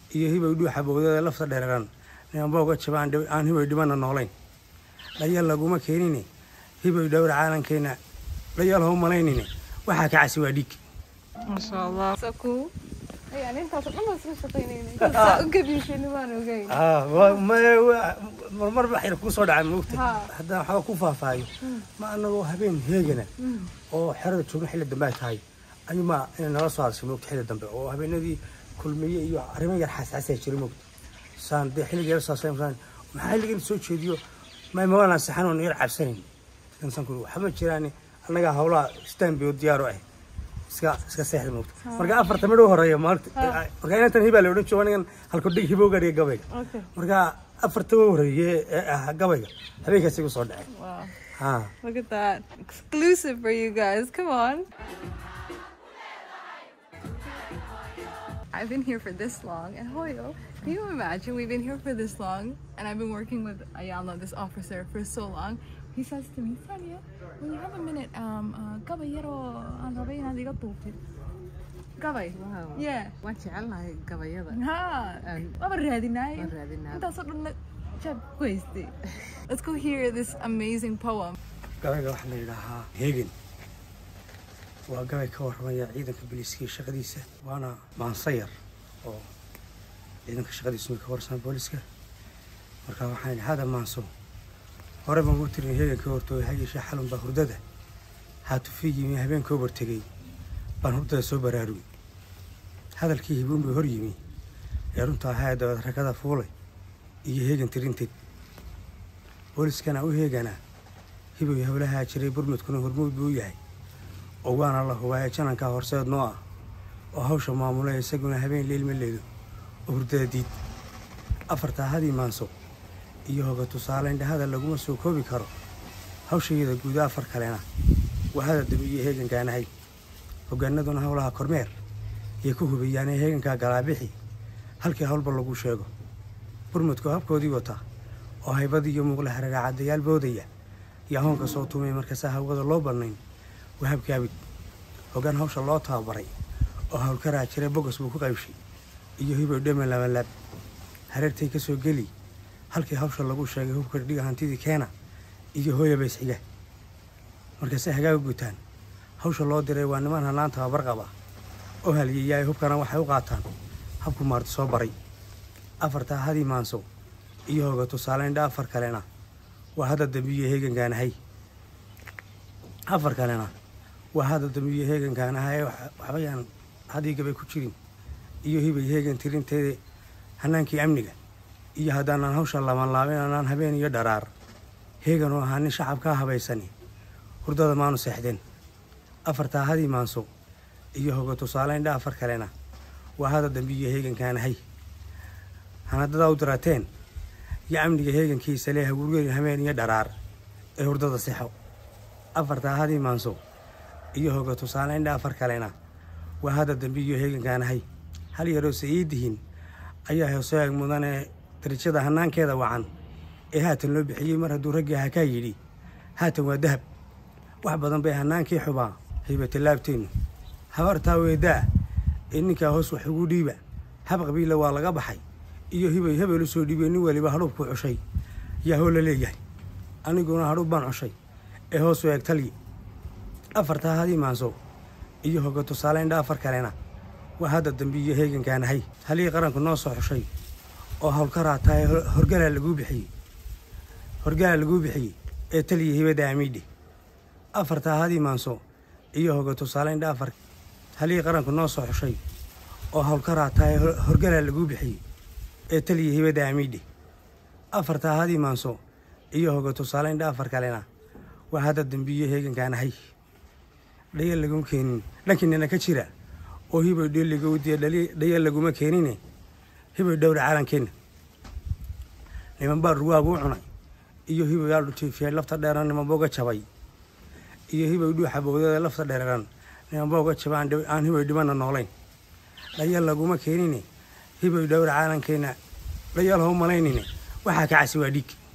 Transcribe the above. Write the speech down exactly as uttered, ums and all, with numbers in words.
iyo hibay dhuuxa bowdada lafta dheeraran nimanbooga jabaan aan hibay dhimana noolayn dhayal laguma keenine hibay dhowr caalankeena dhayal ha u malaynine waxaa ka casi waa dhiig ما شاء الله so cool يعني انت اصلا ما تشتغلين قبل ما انا وجاي اه ما مر بحير ku soo dhacay moogta hadda waxa ku faafaayo ma anagu habeen heegana oo xirada jooga xilli dambe tahay ayuma in nala soo hadashay moogta xilli dambe oo habeenadii kulmiye iyo arrimo yar xasaasay jiray moogta saan de xilliga yar saasay maxaa xilliga soo jeediyo ma maana saxan oo yar cabsanin insan ku waxa jiraan anaga hawlaha stand bio diyaar ah iska iska seexda moogta marka afarta midho horeeyo maanta marka inta hiba la oran joogan halku dhig hibo gariga gabayga marka afarta horeeye gabayga habeenkaas igu soo dhacay wow ha look at that exclusive for you guys come on I've been here for this long and Hoyo can you imagine we've been here for this long and I've been working with Ayala this officer for so long he says to me Sania when you have a minute um gabay yaro aan rabay inaad iga duubtid gabay wow yeah waan jecelahay gabayada ha waba raadinay waan raadinay inta soo dhan jab questi let's go hear this amazing poem gabayga waxa la yiraahdaa heegin waa gabay ka warramaya ciidanka booliiska shaqadiisa waana maansayar oo ciidanka shaqadiisa ka warsan booliiska marka waxaan hada maanso hore ma uu tirin heeganka hortooy hay'isha xalun ba hurdada haatu fiigimi habeenka oo bartagay baan hurdada soo baraarugay hadalkii hibuun buu hor yimi ee runta hay'adda rakada fuulay iyo heegan tirinteed booliiskana u heegana hiboy hawlaha jiray burmudkuna hormuud buu yahay oo waana la hubaa jananka horseed noo ah oo hawsha maamulay isaguna habeen leelma leedo hurdada diid afarta hadii maanso iyo hoga tusaale indhahada laguma soo koobi karo hawsheeda guud afar kalena waxaad dabiye heegankaanahay hogaanaduna hawlaha kormeer iyo ku hubiyaan heeganka galaabixi halkii hawlba lagu sheego burmudku habkoodii wata oo haybadii iyo muuqla xaraga cadayaal boodaya iyo hoonka soo tumay markaas hawada loo balnayn wahabkaabid hogaan hawsha loo tababaray oo hawlkaraa jiray bogas buu ku qaybshay iyo hibo dhama laba lab hareertay ka soo gali halkii hawsha lagu sheegay hubka dhiga hantidii keena iyo hooyo beesxiga markaas hagaaga gutaan hawsha loo diray waa niman hanaan tababar qaba oo haliyay hubkana waxay u qaataan habku maarti soo baray afarta hadii maanso iyo hoga tusaale indha afar kalena waa hada dambiye heegankaanahay afar kalena waa hada dambiye heegankaanahay waxbayaan hadii gabay ku jirin iyo hibay heegan tirinteeda hanaankii amniga iyo haddaan hawsha lama laabin aan habeen iyo dharaar heegan oo ahaan shacabka habaysan hurdada maanu seexdeen afarta hadii maanso iyo hoga tusaale indha afar kalena waa hada dambiye heegankaanahay hanadada u diraateen ya amniga heegankiisa leeyahay gurigeen habeen iyo dharaar ee hurdada seexo afarta hadii maanso iyo hoga tusaale indha afar kalena waa hada dambiye heegankaanahay hal yaroo sayidihin ayaa hoosaag mudane darajada hanaankeeda wacan ee haatan loo bixiyay mar hadduu ragga ka yiri haatan waa dahab wax badan bay hanaankii xubaa hiibata laabteen habarta weeda inninka hoos wax ugu dhiiba hab qabiila waa laga baxay iyo hibay hebel soo dhibay nin waliba hadhub ku cushay yaa hoo la leeyahay aniguna hadhub baan cushay ee hoos u eegtali afarta hadii maanso iyo hoga tusaale indha afar kalena waa hada dambiye heegankaanahay halii qaranku noo soo xushay oo hawlkaraa tahay horgala lagu bixiyay horgala lagu bixiyay ee taliye hibada amidhi afarta hadii maanso iyo hoga tusaale indha afar halii qaranku noo soo xushay oo hawlkaraa tahay horgala lagu bixiyay ee taliye hibada amidhi afarta hadii maanso iyo hoga tusaale indha afar kalena waa hada dambiye heegankaanahay dhayal lagu keenin dhankiina ka jira oo hibay dheliga u diyaar dhayal laguma keenine hibay dhowr caalankeena niman baa ruwaagu cunay iyo hibay aad u tiifiyay lafta dheeran niman booga jabay iyo hibay dhuuxa bowdada lafta dheeran niman booga jabaan aan hibay dhimana noolayn dhayal laguma keenine hibay dhowr caalankeena dhayal ha u malaynine waxaa ka casi waa dhiig